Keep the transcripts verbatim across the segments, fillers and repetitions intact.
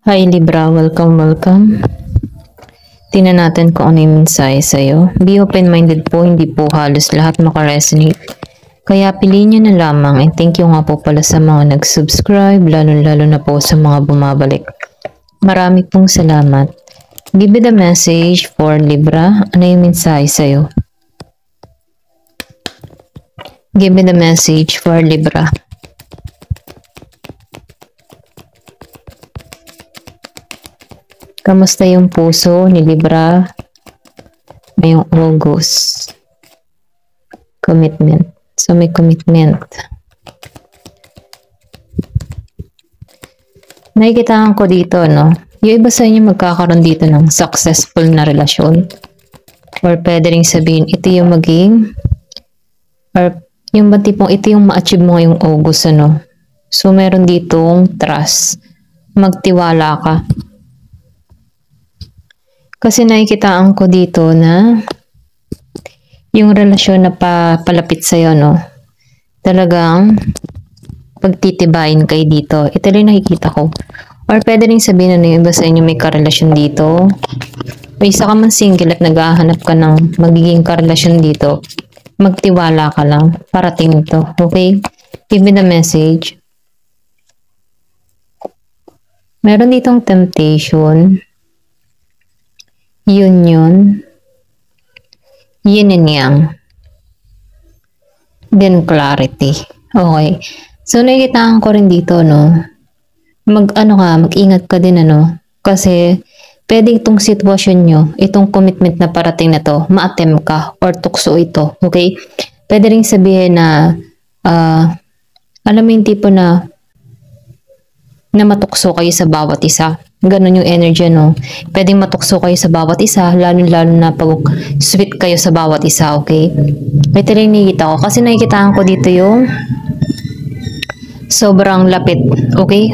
Hi Libra, welcome, welcome. Tingnan natin kung ano yung mensahe sa'yo. Be open-minded po, hindi po halos lahat makaresonate. Kaya piliin nyo na lamang. And thank you nga po pala sa mga nag-subscribe, lalo-lalo na po sa mga bumabalik. Marami pong salamat. Give me the message for Libra. Ano yung mensahe sa'yo? Give me the message for Libra. Kamusta yung puso ni Libra ngayong August? Commitment. So may commitment. Nakikitaan ko dito, no? Yung iba sa inyo magkakaroon dito ng successful na relasyon. Or pwede rin sabihin, ito yung maging, or yung ba tipong ito yung ma-achieve mo ngayong August, ano? So meron ditong trust. Magtiwala ka. Kasi nakikitaan ko dito na yung relasyon na pa, palapit sa'yo, no? Talagang pagtitibayin kayo dito. Ito rin nakikita ko. Or pwede rin sabihin na yung iba sa inyo may karelasyon dito. O isa ka man single at naghahanap ka ng magiging karelasyon dito. Magtiwala ka lang. Parating ito. Okay? Give me the message. Meron ditong temptation. Union, yin and yang, then clarity. Okay. So, nakikitaan ko rin dito, no? Mag, ano ka, mag-ingat ka din, ano? Kasi, pwede itong sitwasyon nyo, itong commitment na parating na to, ma-attempt ka, or tukso ito. Okay? Pwede rin sabihin na, uh, alam mo yung tipo na, na matukso kayo sa bawat isa. Ganon yung energy, no? Pwedeng matukso kayo sa bawat isa, lalo-lalo na pag sweet kayo sa bawat isa, okay? Ito rin nakikita ko. Kasi nakikitaan ko dito yung sobrang lapit, okay?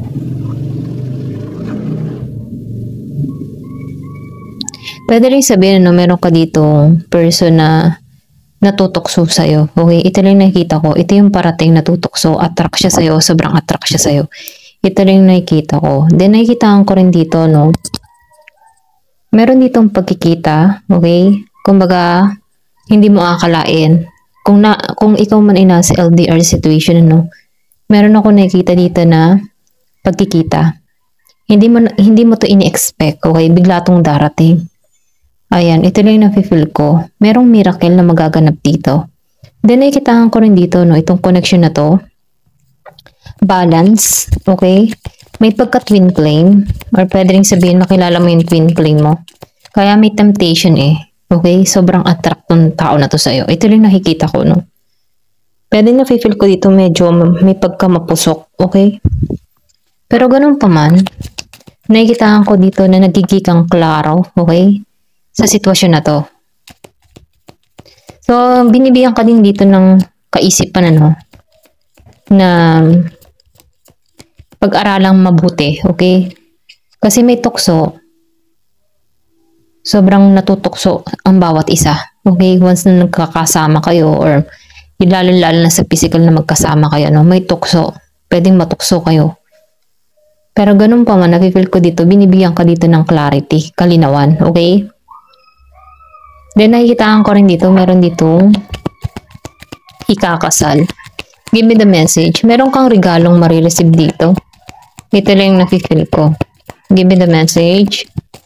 Pwede rin sabihin, no, meron ka ditong person na natutukso sa'yo, okay? Ito rin nakikita ko. Ito yung parating natutukso, attract siya sa'yo, sobrang attract siya sa'yo. Ito rin nakikita ko. Then nakikitaan ko rin dito, no? Meron ditong pagkikita, okay? Kumbaga, hindi mo akalain. Kung, na, kung ikaw man ay nasa L D R situation, no? Meron ako nakikita dito na pagkikita. Hindi mo, hindi mo to ini-expect, okay? Bigla tong darating. Ayan, ito lang yung nafe-feel ko. Merong miracle na magaganap dito. Then nakikitaan ko rin dito, no? Itong connection na to. Balance, okay? May pagka-twin flame, or pwede rin sabihin makilala mo yung twin flame mo. Kaya may temptation eh, okay? Sobrang attract ng tao na to sa'yo. Ito rin nakikita ko, no? Pwede na feel ko dito medyo may pagka-mapusok, okay? Pero ganun pa man, nakikitaan ko dito na nagigikang klaro, okay? Sa sitwasyon na to. So, binibigyan ka din dito ng kaisipan, ano? Na pag-aralang mabuti, okay? Kasi may tukso, sobrang natutukso ang bawat isa, okay? Once na nagkakasama kayo or lalo-lalo na sa physical na magkasama kayo, no? May tukso, pwedeng matukso kayo. Pero ganun pa man, nafe-feel ko dito, binibigyan ka dito ng clarity, kalinawan, okay? Then nakikitaan ko rin dito, meron ditong ikakasal. Give me the message. Meron kang regalong marireceive dito. Ito lang yung nafe-feel ko. Give me the message.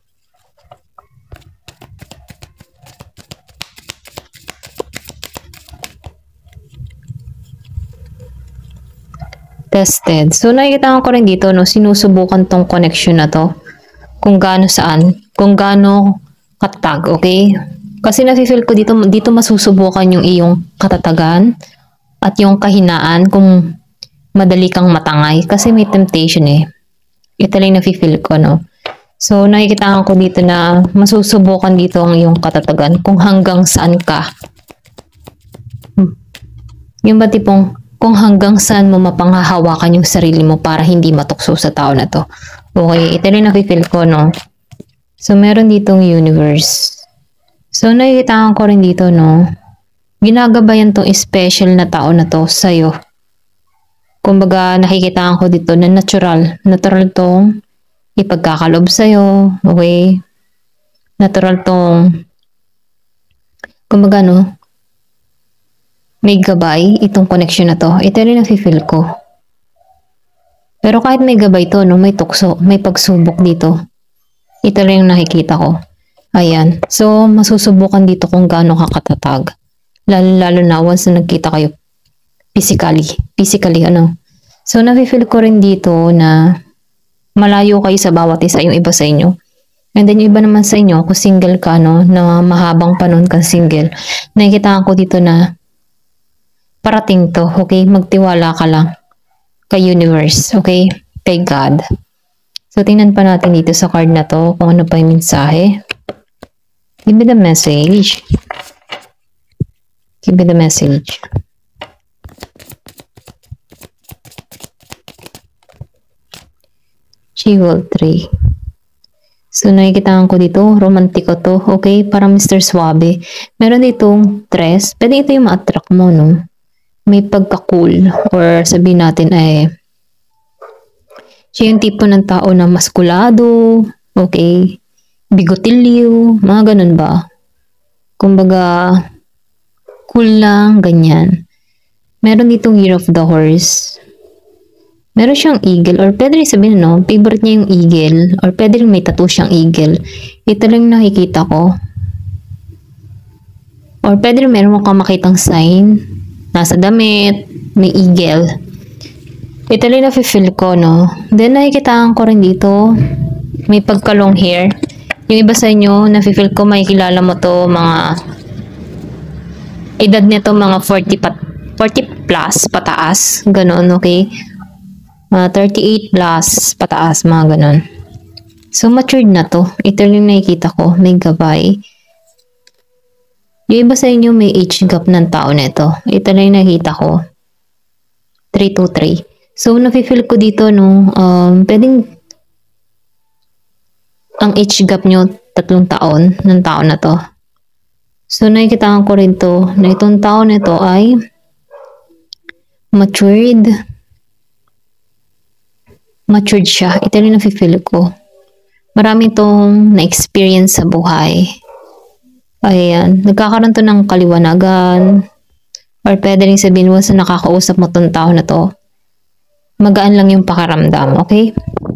Tested. So, nakikita ko rin dito, no, sinusubukan tong connection na to. Kung gaano saan. Kung gaano katag, okay? Kasi nafe-feel ko dito, dito masusubukan yung iyong katatagan at yung kahinaan kung madali kang matangay. Kasi may temptation eh. Ito lang nafe-feel ko, no? So, nakikita ko dito na masusubukan dito ang iyong katatagan kung hanggang saan ka. Yung ba tipong kung hanggang saan mo mapanghahawakan yung sarili mo para hindi matukso sa tao na to. Okay, ito lang nafe-feel ko, no? So, meron ditong universe. So, nakikita ko rin dito, no? Ginagabayan tong special na tao na to sa'yo. Kumbaga, nakikita ko dito na natural. Natural tong ipagkakalob sa'yo, okay? Natural tong, kumbaga no, may gabay itong connection na to. Ito rin nafe-feel ko. Pero kahit may gabay to, no, may tukso, may pagsubok dito. Ito rin yung nakikita ko. Ayan. So, masusubukan dito kung gaano ka katatag. Lalo-lalo na once na nagkita kayo physically. Physically, ano. So, nafe-feel ko rin dito na malayo kayo sa bawat isa, yung iba sa inyo. And then, yung iba naman sa inyo, kung single ka, no, na mahabang panon kang single, nakikita ko dito na parating to, okay? Magtiwala ka lang kay universe, okay? Kay God. So, tingnan pa natin dito sa card na to kung ano pa yung mensahe. Give me the message. Give me the message. Jewel three. So, nakikitaan ko dito, romantiko to, okay? Parang mister Suave. Meron ditong tres. Pwede ito yung ma-attract mo, no? May pagka-cool. Or sabihin natin ay, siya yung tipo ng tao na maskulado, okay? Bigotilyo, mga ganun ba? Kumbaga, cool lang, ganyan. Meron ditong Year of the Horse. Meron siyang eagle, or pwede rin sabihin, no, favorite niya yung eagle, or pwede rin may tattoo siyang eagle. Ito lang nakikita ko. Or pwede rin meron mo kang makitang sign, nasa damit, may eagle. Ito lang nafe-feel ko, no. Then nakikitaan ko rin dito, may pagka-long hair. Yung iba sa inyo, nafe-feel ko, may kilala mo to, mga edad nito, mga forty, pat, forty plus, pataas, ganun, okay? Uh, thirty-eight plus, pataas, mga ganun. So, matured na to. Ito yung nakikita ko. May gabay. Yung iba sa inyo, may age gap ng tao na ito. Ito lang yung nakikita ko. three two three. So, nafe-feel ko dito, no, um, pwedeng ang age gap nyo, tatlong taon ng tao na to. So, nakikita ko rin to, na itong tao na ito ay matured. Matured siya. Ito rin nafe-feel ko. Marami itong na-experience sa buhay. Ayan. Nagkakaroon to ng kaliwanagan. Or pwede rin sabihin mo sa nakakausap mo itong tao na to. Magaan lang yung pakaramdam. Okay?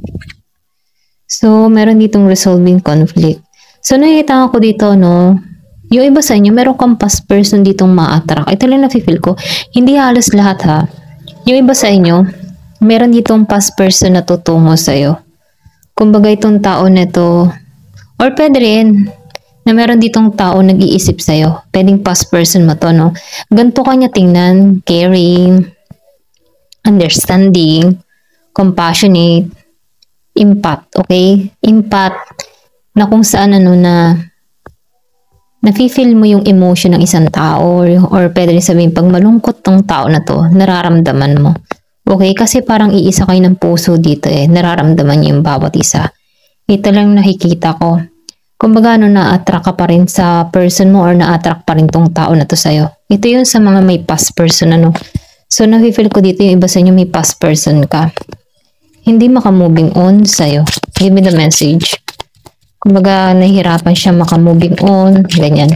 So, meron ditong resolving conflict. So, nakikita ko dito, no, yung iba sa inyo, meron kang past person ditong ma-attract. Ito lang nafe-feel ko. Hindi halos lahat, ha. Yung iba sa inyo, meron ditong past person na tutungo sa'yo. Kumbaga itong tao nito, or pwede rin, na meron ditong tao nag-iisip sa'yo. Pwedeng past person mo to, no? Ganito kanya tingnan, caring, understanding, compassionate, empath, okay? Empath, na kung saan ano na, nafe-feel mo yung emotion ng isang tao, or, or pwede rin sabihin, pag malungkot tong tao na to, nararamdaman mo. Okay, kasi parang iisa kayo ng puso dito eh. Nararamdaman niyo yung bawat isa. Ito lang nakikita ko. Kumbaga, no, na-attract ka pa rin sa person mo or na-attract pa rin tong tao na to sa'yo. Ito yun sa mga may past person, ano. So, nafe-feel ko dito yung iba sa inyo may past person ka. Hindi maka-moving on sa'yo. Give me the message. Kumbaga, nahihirapan siya maka-moving on. Ganyan.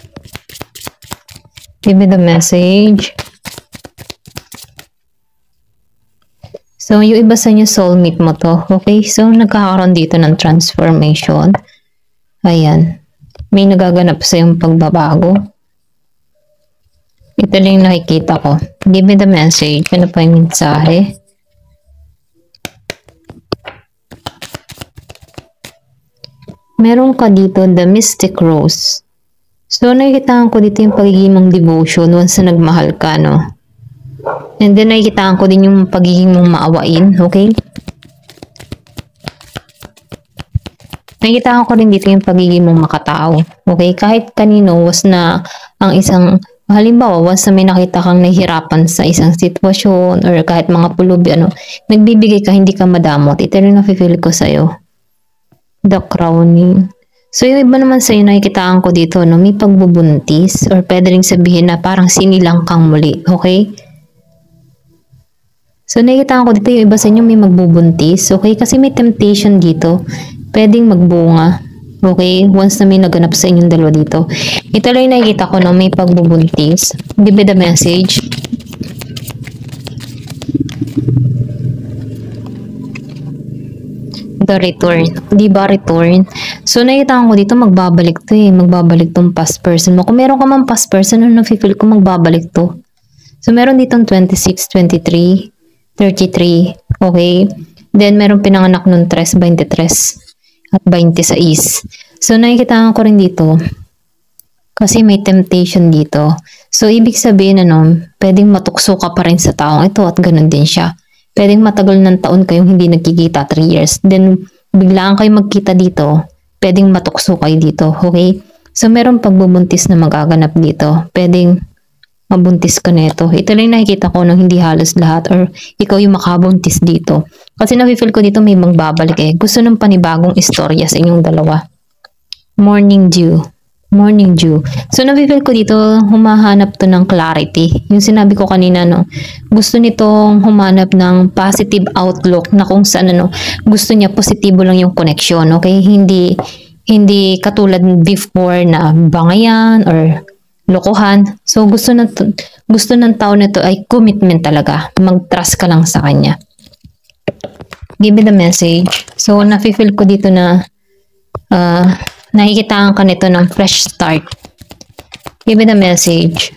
Give me the message. So, yung iba sa inyo, soulmate mo to. Okay? So, nagkakaroon dito ng transformation. Ayan. May nagaganap sa yung pagbabago. Ito lang yung nakikita ko. Give me the message. Ano pa yung mensahe? Meron ka dito, the mystic rose. So, nakikita ko dito yung pagiging mong devotion once na nagmahal ka, no? And then, nakikitaan ko din yung pagiging mong maawain, okay? Nakikitaan ko rin dito yung pagiging mong makatao, okay? Kahit kanino was na ang isang, halimbawa, once na may nakita kang nahihirapan sa isang sitwasyon or kahit mga pulubi, ano, nagbibigay ka, hindi ka madamot. Ito rin nafe-feel ko sa'yo. The crowning. So, yung iba naman sa'yo, nakikitaan ko dito, no, may pagbubuntis or pwede rin sabihin na parang sinilang kang muli, okay? So, nakikita ko dito yung iba sa inyo may magbubuntis. Okay? Kasi may temptation dito. Pwedeng magbunga. Okay? Once na may naganap sa inyong dalawa dito. Ito lang yung nakikita ko na may pagbubuntis. Give me the message. The return. Di ba return? So, nakikita ko dito magbabalik to eh. Magbabalik tong past person mo. Kung meron ka man past person, ano nafe-feel ko magbabalik to. So, meron ditong twenty-six, twenty-three, thirty-three. Okay? Then, meron pinanganak nun tres, twenty-three at twenty-six. So, nakikita ko rin dito kasi may temptation dito. So, ibig sabihin, ano, pwedeng matukso ka pa rin sa taong ito at ganun din siya. Pwedeng matagal ng taon kayong hindi nagkikita, three years. Then, biglaan kayo magkita dito. Pwedeng matukso kayo dito. Okay? So, meron pagbubuntis na magaganap dito. Pwedeng mabuntis ka neto. Ito lang nakikita ko nang hindi halos lahat or ikaw yung makabuntis dito. Kasi nafe-feel ko dito may magbabalik eh. Gusto ng panibagong istorya sa inyong dalawa. Morning dew. Morning dew. So, nafe-feel ko dito humahanap to ng clarity. Yung sinabi ko kanina, no, gusto nitong humanap ng positive outlook na kung saan, ano, gusto niya positibo lang yung connection. Okay? Hindi, hindi katulad before na bangayan or lokohan. So, gusto ng, gusto ng tao nito ay commitment talaga. Mag-trust ka lang sa kanya. Give me the message. So, nafe-feel ko dito na uh, nakikitaan ka nito ng fresh start. Give me the message.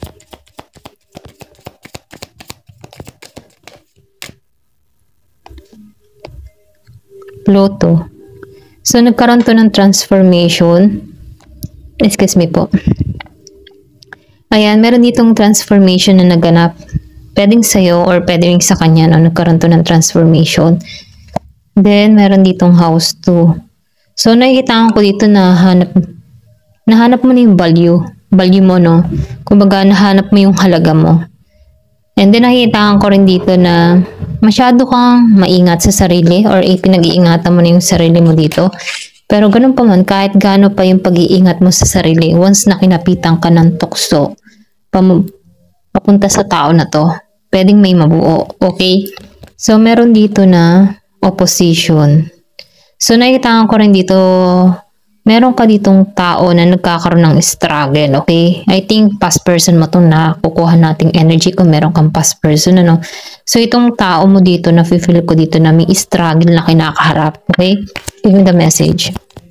Pluto. So, nagkaroon to ng transformation. Excuse me po. Ayan, meron ditong transformation na naganap. Pwedeng sa'yo or pwedeng sa kanya, no? Nagkaroon to ng transformation. Then, meron ditong house two. So, nakikita ko dito na hanap, nahanap mo na yung value. Value mo, no? Kumbaga, nahanap mo yung halaga mo. And then, nakikita ko rin dito na masyado kang maingat sa sarili or eh, pinag-iingatan mo na yung sarili mo dito. Pero ganun pa man, kahit gaano pa yung pag-iingat mo sa sarili, once na kinapitan ka ng tukso, pam papunta sa tao na to, pwedeng may mabuo. Okay? So, meron dito na opposition. So, nakikita ko rin dito, meron ka ditong tao na nagkakaroon ng struggle, okay? I think past person mo itong nakukuha nating energy kung meron kang past person, ano? So, itong tao mo dito, na-feel ko dito na may struggle na kinakaharap, okay? Give me the message.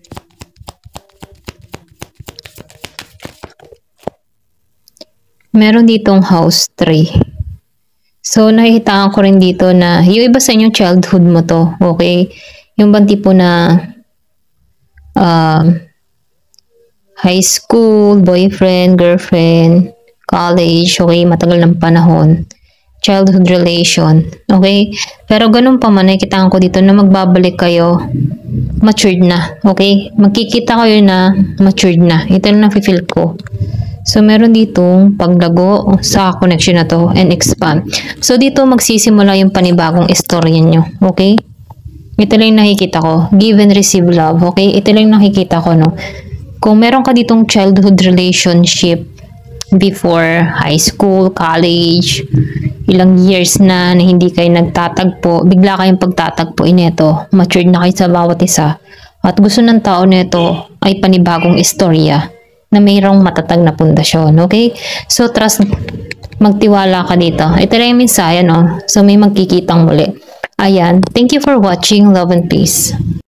Meron ditong house three. So, nakikita ko rin dito na yung iba sa inyong childhood mo to, okay? Yung bang tipo na uh, high school, boyfriend, girlfriend, college, okay? Matagal ng panahon. Childhood relation, okay? Pero ganun pa man, nakikita ko dito na magbabalik kayo, matured na, okay? Magkikita kayo na matured na. Ito na nafe-feel ko. So, meron ditong paglago sa connection na to and expand. So, dito magsisimula yung panibagong istorya nyo. Okay? Ito lang yung nakikita ko. Give and receive love. Okay? Ito lang yung nakikita ko, no? Kung meron ka ditong childhood relationship before high school, college, ilang years na na hindi kayo nagtatagpo, bigla kayong pagtatagpuin ito. Matured na kayo sa bawat isa. At gusto ng tao nito ay panibagong istorya na mayroong matatag na pundasyon, okay? So, trust, magtiwala ka dito. Ito lang yung mensahe, no? So, may magkikitang muli. Ayan. Thank you for watching. Love and peace.